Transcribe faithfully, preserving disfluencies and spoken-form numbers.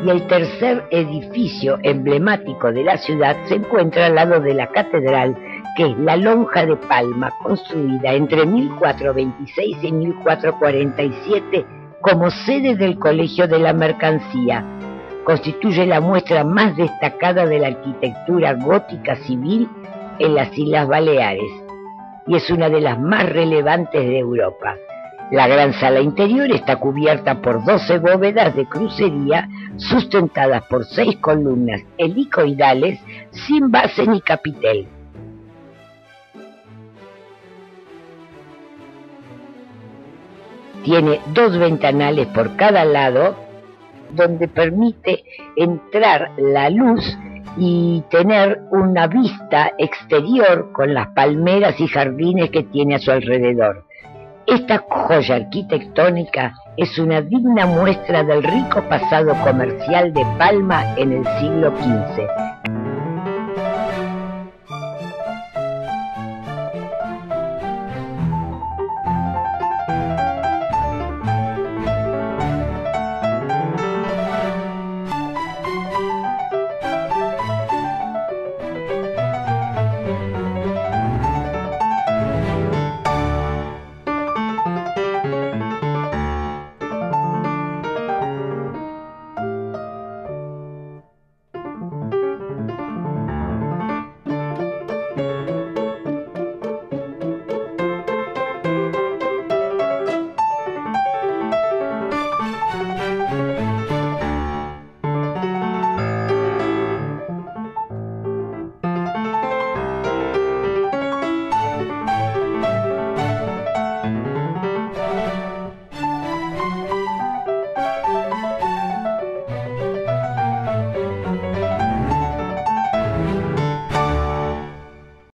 y el tercer edificio emblemático de la ciudad se encuentra al lado de la catedral, que es la Lonja de Palma, construida entre mil cuatrocientos veintiséis y mil cuatrocientos cuarenta y siete como sede del Colegio de la Mercancía. Constituye la muestra más destacada de la arquitectura gótica civil en las Islas Baleares y es una de las más relevantes de Europa. La gran sala interior está cubierta por doce bóvedas de crucería sustentadas por seis columnas helicoidales sin base ni capitel. Tiene dos ventanales por cada lado, donde permite entrar la luz y tener una vista exterior con las palmeras y jardines que tiene a su alrededor. Esta joya arquitectónica es una digna muestra del rico pasado comercial de Palma en el siglo quince.